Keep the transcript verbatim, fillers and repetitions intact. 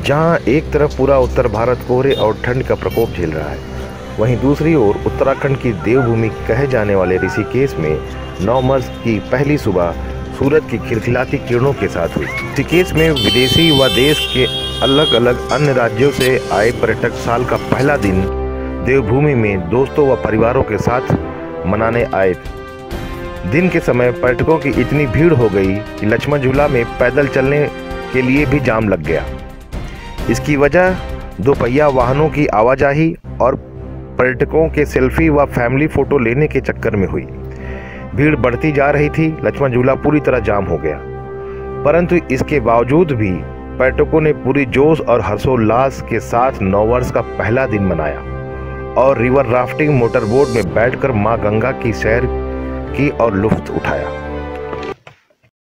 जहां एक तरफ पूरा उत्तर भारत कोहरे और ठंड का प्रकोप झेल रहा है, वहीं दूसरी ओर उत्तराखंड की देवभूमि कहे जाने वाले ऋषिकेश में नौ मार्च की पहली सुबह सूरज की खिलखिलाती किरणों के साथ हुई। ऋषिकेश में विदेशी व देश के अलग अलग अन्य राज्यों से आए पर्यटक साल का पहला दिन देवभूमि में दोस्तों व परिवारों के साथ मनाने आए। दिन के समय पर्यटकों की इतनी भीड़ हो गई कि लक्ष्मण झूला में पैदल चलने के लिए भी जाम लग गया। इसकी वजह दोपहिया वाहनों की आवाजाही और पर्यटकों के सेल्फी व फैमिली फोटो लेने के चक्कर में हुई। भीड़ बढ़ती जा रही थी, लक्ष्मण झूला पूरी तरह जाम हो गया। परंतु इसके बावजूद भी पर्यटकों ने पूरी जोश और हर्षोल्लास के साथ नववर्ष का पहला दिन मनाया और रिवर राफ्टिंग मोटर बोट में बैठकर मां गंगा की सैर की और लुत्फ उठाया।